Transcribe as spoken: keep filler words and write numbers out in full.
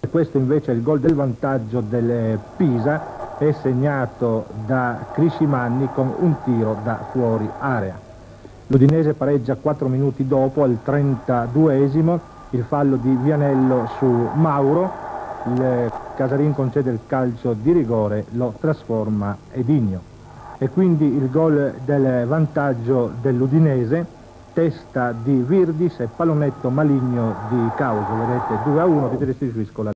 Questo invece è il gol del vantaggio del Pisa, è segnato da Criscimanni con un tiro da fuori area. L'Udinese pareggia quattro minuti dopo, al trentaduesimo, il fallo di Vianello su Mauro, il Casarin concede il calcio di rigore, lo trasforma Edinho. E quindi il gol del vantaggio dell'Udinese, testa di Virdis e pallonetto maligno di Causo, vedete due a uno che restituiscono la